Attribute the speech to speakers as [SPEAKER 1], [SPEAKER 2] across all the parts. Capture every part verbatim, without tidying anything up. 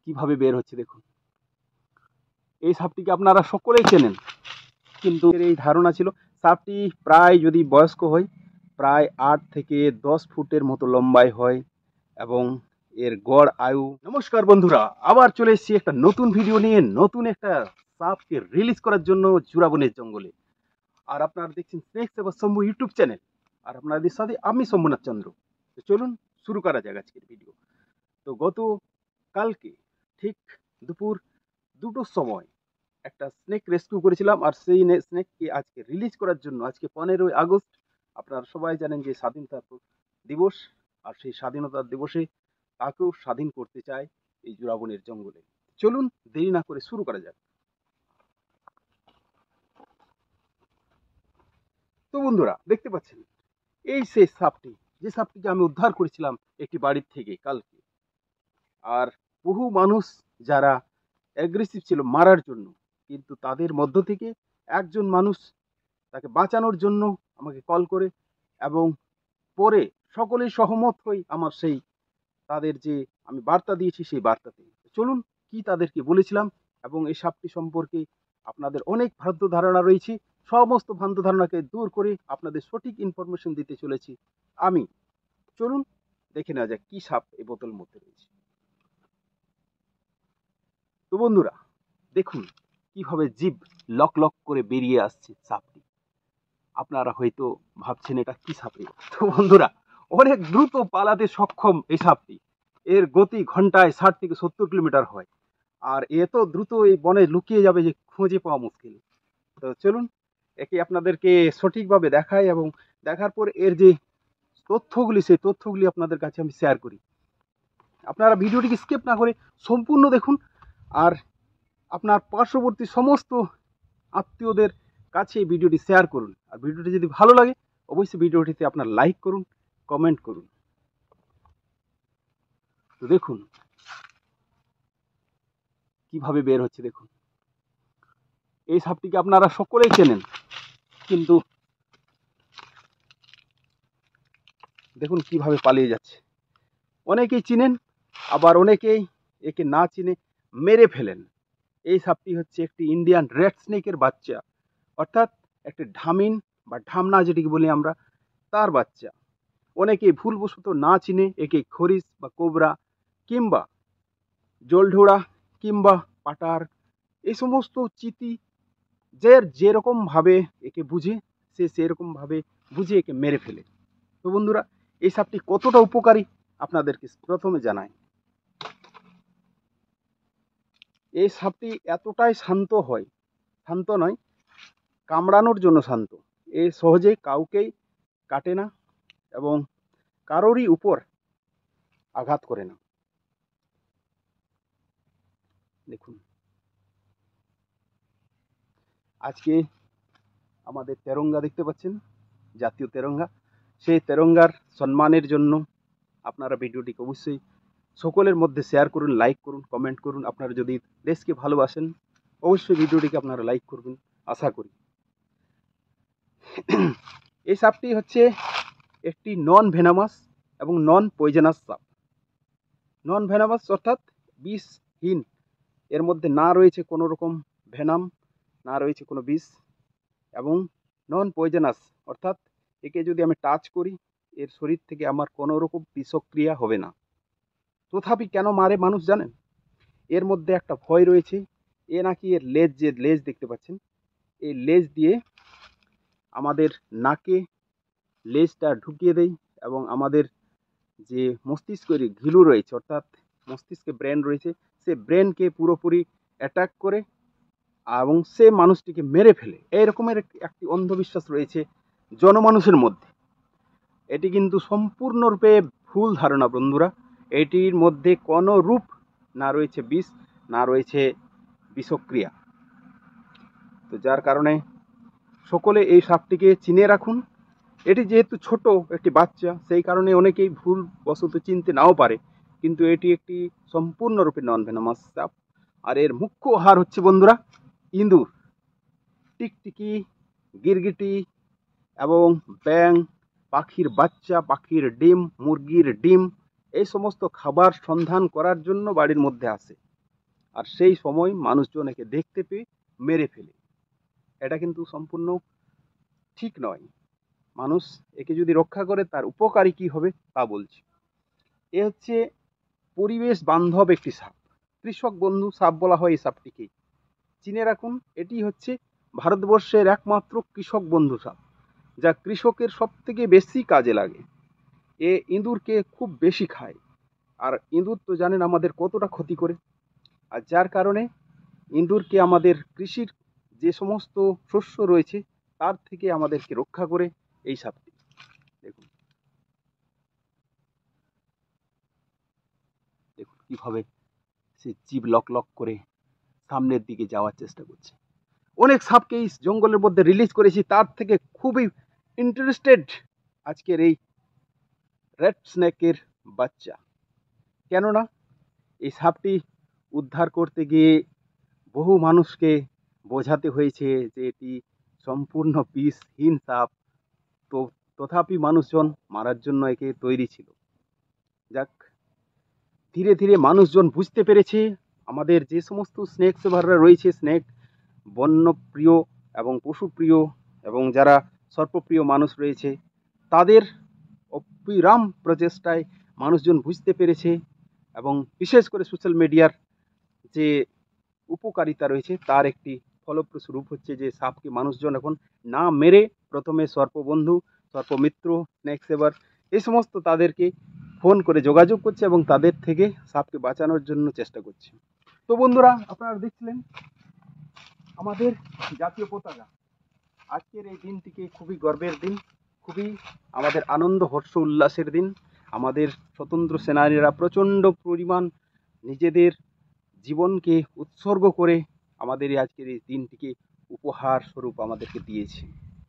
[SPEAKER 1] কিভাবে বের হচ্ছে দেখুন। এই সাপটিকে আপনারা সকলেই চেনেন, কিন্তু এর এই ধারণা ছিল সাপটি প্রায় যদি বয়স্ক হয় প্রায় আট থেকে দশ ফুটের মতো লম্বাই হয় এবং এর গড় আয়ু। নমস্কার বন্ধুরা, আবার চলে এসেছি একটা নতুন ভিডিও নিয়ে, নতুন একটা সাপকে রিলিজ করার জন্য জুরাবনের জঙ্গলে। আর আপনারা দেখছেন Snake Saver Shambhu YouTube channel, আর আপনাদের সাথে আমি শম্ভুনাথ চন্দ্র। তো চলুন শুরু করা যাক আজকের ভিডিও। তো গত কালকে ঠিক দুপুর দুটোর সময় একটা স্নেক রেস্কিউ করেছিলাম, আর সেই স্নেককে আজকে রিলিজ করার জন্য আজকে পনেরোই আগস্ট, আপনারা সবাই জানেন যে স্বাধীনতা দিবস, আর সেই স্বাধীনতা দিবসে তাকেও স্বাধীন করতে চায় এই জুরাবনের জঙ্গলে। চলুন দেরি না করে শুরু করা যাক। তো বন্ধুরা দেখতে পাচ্ছেন এই সেই সাপটি, যে সাপটিকে আমি উদ্ধার করেছিলাম একটি বাড়ির থেকে কালকে। আর বহু মানুষ যারা অ্যাগ্রেসিভ ছিল মারার জন্য, কিন্তু তাদের মধ্য থেকে একজন মানুষ তাকে বাঁচানোর জন্য আমাকে কল করে, এবং পরে সকলেই সহমত হই আমার সেই তাদের যে আমি বার্তা দিয়েছি সেই বার্তাতে। চলুন কি তাদেরকে বলেছিলাম, এবং এই সাপটি সম্পর্কে আপনাদের অনেক ভ্রান্ত ধারণা রয়েছে, সমস্ত ভ্রান্ত ধারণাকে দূর করে আপনাদের সঠিক ইনফরমেশন দিতে চলেছি আমি। চলুন দেখে নেওয়া যাক কি সাপ এই বোতলের মধ্যে রয়েছে। তো বন্ধুরা দেখুন কিভাবে জিভ লক লক করে বেরিয়ে আসছে সাপটি। আপনারা হয়তো ভাবছেন এটা কি সাপ। তো বন্ধুরা অনেক দ্রুত পালাতে সক্ষম এই সাপটি। এর গতি ঘন্টায় ষাট থেকে সত্তর কিলোমিটার হয়, আর এত দ্রুত এই বনে লুকিয়ে যাবে যে খুঁজে পাওয়া মুশকিল। তো চলুন একে আপনাদেরকে সঠিকভাবে দেখাই, এবং দেখার পর এর যে তথ্যগুলি সেই তথ্যগুলি আপনাদের কাছে আমি শেয়ার করি। আপনারা ভিডিওটিকে স্কিপ না করে সম্পূর্ণ দেখুন, আর আপনার পার্শ্ববর্তী সমস্ত আত্মীয়দের কাছে এই ভিডিওটি শেয়ার করুন। আর ভিডিওটি যদি ভালো লাগে অবশ্যই ভিডিওটিতে আপনার লাইক করুন, কমেন্ট করুন। তো দেখুন কিভাবে বের হচ্ছে দেখুন। এই সাপটিকে আপনারা সকলেই চেনেন, কিন্তু দেখুন কিভাবে পালিয়ে যাচ্ছে। অনেকেই চিনেন, আবার অনেকেই একে না চিনে মেরে ফেলেন। এই সাপটি হচ্ছে একটি ইন্ডিয়ান রেড স্নেকের বাচ্চা, অর্থাৎ একটি ঢামিন বা ঢামনা যেটিকে বলি আমরা, তার বাচ্চা। অনেকেই ভুলবশত না চিনে একে খরিস বা কোবরা কিংবা জলঢোড়া কিংবা পাটার এই সমস্ত চিতি যে যেরকমভাবে একে বুঝে সে সেরকমভাবে বুঝে একে মেরে ফেলে। তো বন্ধুরা এই সাপটি কতটা উপকারী আপনাদেরকে প্রথমে জানাই। এই সাপটি এতটাই শান্ত হয়, শান্ত নয় কামড়ানোর জন্য শান্ত। এ সহজে কাউকেই কাটে না এবং কারোরই উপর আঘাত করে না। দেখুন আজকে আমাদের তেরঙ্গা দেখতে পাচ্ছেন, জাতীয় তেরঙ্গা, সেই তেরঙ্গার সম্মানের জন্য আপনারা ভিডিওটিকে অবশ্যই সকলের মধ্যে শেয়ার করুন, লাইক করুন, কমেন্ট করুন। আপনারা যদি দেশকে ভালোবাসেন অবশ্যই ভিডিওটিকে আপনারা লাইক করবেন আশা করি। এই সাপটি হচ্ছে একটি নন ভেনামাস এবং নন পয়জনাস সাপ। নন ভেনামাস অর্থাৎ বিষহীন, এর মধ্যে না রয়েছে কোনো রকম ভেনাম, না রয়েছে কোনো বিষ, এবং নন পয়জনাস অর্থাৎ একে যদি আমি টাচ করি এর শরীর থেকে আমার কোনো রকম বিষক্রিয়া হবে না। তথাপি কেন মারে মানুষ জানেন? এর মধ্যে একটা ভয় রয়েছে। এ নাকি এর লেজ, যে লেজ দেখতে পাচ্ছেন, এই লেজ দিয়ে আমাদের নাকে লেজটা ঢুকিয়ে দেয়, এবং আমাদের যে মস্তিষ্কের ঘিলু রয়েছে অর্থাৎ মস্তিষ্কে ব্রেন রয়েছে, সে ব্রেনকে পুরোপুরি অ্যাটাক করে এবং সে মানুষটিকে মেরে ফেলে। এই রকমের একটি অন্ধবিশ্বাস রয়েছে জনমানুষের মধ্যে। এটি কিন্তু সম্পূর্ণরূপে ভুল ধারণা বন্ধুরা। এটির মধ্যে কোনো রূপ না রয়েছে বিষ, না রয়েছে বিষক্রিয়া। তো যার কারণে সকলে এই সাপটিকে চিনে রাখুন। এটি যেহেতু ছোট একটি বাচ্চা, সেই কারণে অনেকেই ভুল বশত চিনতে নাও পারে, কিন্তু এটি একটি সম্পূর্ণরূপে নন ভেনামাস সাপ। আর এর মুখ্য আহার হচ্ছে বন্ধুরা ইঁদুর, টিকটিকি, গিরগিটি এবং ব্যাং, পাখির বাচ্চা, পাখির ডিম, মুরগির ডিম, এই সমস্ত খাবার সন্ধান করার জন্য বাড়ির মধ্যে আসে। আর সেই সময় মানুষজন একে দেখতে পেয়ে মেরে ফেলে। এটা কিন্তু সম্পূর্ণ ঠিক নয়। মানুষ একে যদি রক্ষা করে তার উপকারী কি হবে তা বলছি। এ হচ্ছে পরিবেশ বান্ধব একটি সাপ, কৃষক বন্ধু সাপ বলা হয় এই সাপটিকে। চিনে রাখুন, এটি হচ্ছে ভারতবর্ষের একমাত্র কৃষক বন্ধু সাপ, যা কৃষকের সব থেকে বেশি কাজে লাগে। এ ইঁদুরকে খুব বেশি খায়, আর ইঁদুর তো জানেন আমাদের কতটা ক্ষতি করে। আর যার কারণে ইঁদুরকে আমাদের কৃষির যে সমস্ত শস্য রয়েছে তার থেকে আমাদেরকে রক্ষা করে এই সাপটি। দেখুন দেখুন কিভাবে সে জিভ লক লক করে সামনের দিকে যাওয়ার চেষ্টা করছে। অনেক সাপকে এই জঙ্গলের মধ্যে রিলিজ করেছি, তার থেকে খুবই ইন্টারেস্টেড আজকের এই রেড স্নেকের বাচ্চা। কেননা এই সাপটি উদ্ধার করতে গিয়ে বহু মানুষকে বোঝাতে হয়েছে যে এটি সম্পূর্ণ বিষহীন সাপ, তো তথাপি মানুষজন মারার জন্য একে তৈরি ছিল। যাক, ধীরে ধীরে মানুষজন বুঝতে পেরেছে আমাদের যে সমস্ত স্নেক সেভাররা রয়েছে, স্নেক বন্যপ্রিয় এবং পশুপ্রিয় এবং যারা সর্পপ্রিয় মানুষ রয়েছে, তাদের অবিরাম প্রচেষ্টায় মানুষজন বুঝতে পেরেছে এবং বিশেষ করে সোশ্যাল মিডিয়ার যে উপকারিতা রয়েছে তার একটি ফলপ্রসূ রূপ হচ্ছে যে সাপকে মানুষজন এখন না মেরে প্রথমে সর্পবন্ধু, সর্পমিত্র, স্নেক সেভার এই সমস্ত তাদেরকে ফোন করে যোগাযোগ করছে এবং তাদের থেকে সাপকে বাঁচানোর জন্য চেষ্টা করছে। তো বন্ধুরা, আপনারা দেখছিলেন আমাদের জাতীয় পতাকা। আজকের এই দিনটিকে খুবই গর্বের দিন, খুবই আমাদের আনন্দ হর্ষ উল্লাসের দিন। আমাদের স্বতন্ত্র সেনানীরা প্রচণ্ড পরিমাণ নিজেদের জীবনকে উৎসর্গ করে আমাদের এই আজকের এই দিনটিকে উপহার স্বরূপ আমাদেরকে দিয়েছে।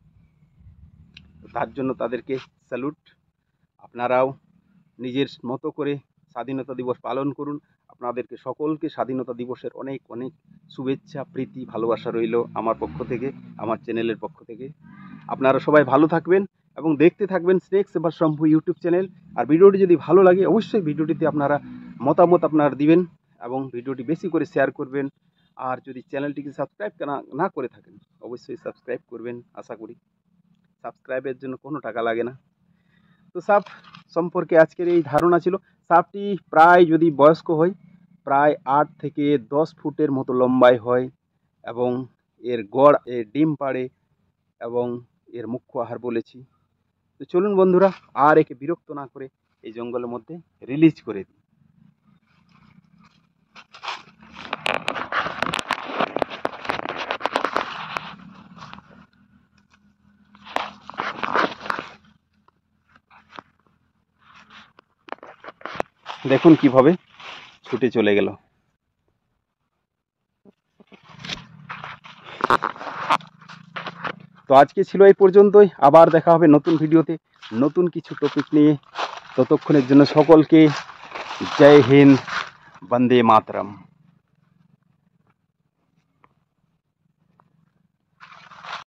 [SPEAKER 1] তার জন্য তাদেরকে স্যালুট। আপনারাও নিজের মতো করে স্বাধীনতা দিবস পালন করুন। আপনাদেরকে সকলকে স্বাধীনতা দিবসের অনেক অনেক শুভেচ্ছা, প্রীতি, ভালোবাসা রইল আমার পক্ষ থেকে, আমার চ্যানেলের পক্ষ থেকে। আপনারা সবাই ভালো থাকবেন এবং দেখতে থাকবেন Snake Saver Shambhu YouTube channel. আর ভিডিওটি যদি ভালো লাগে অবশ্যই ভিডিওটিতে আপনারা মতামত আপনারা দিবেন এবং ভিডিওটি বেশি করে শেয়ার করবেন। আর যদি চ্যানেলটিকে সাবস্ক্রাইব না না করে থাকেন অবশ্যই সাবস্ক্রাইব করবেন। আশা করি সাবস্ক্রাইবের জন্য কোনো টাকা লাগে না। তো সাপ সম্পর্কে আজকের এই ধারণা ছিল। সাপটি প্রায় যদি বয়স্ক হয় প্রায় আট থেকে দশ ফুটের মতো লম্বায় হয় এবং এর গড় এর ডিম পাড়ে এবং এর মুখ্য আহার বলেছি। তো চলুন বন্ধুরা, আর একে বিরক্ত না করে এই জঙ্গলের মধ্যে রিলিজ করে দিই। দেখুন কিভাবে ছুটে চলে গেল। তো আজকে ছিল এই পর্যন্তই, আবার দেখা হবে নতুন ভিডিওতে নতুন কিছু টপিক নিয়ে। ততক্ষণের জন্য সকলকে জয় হিন্দ, বন্দে মাতরম।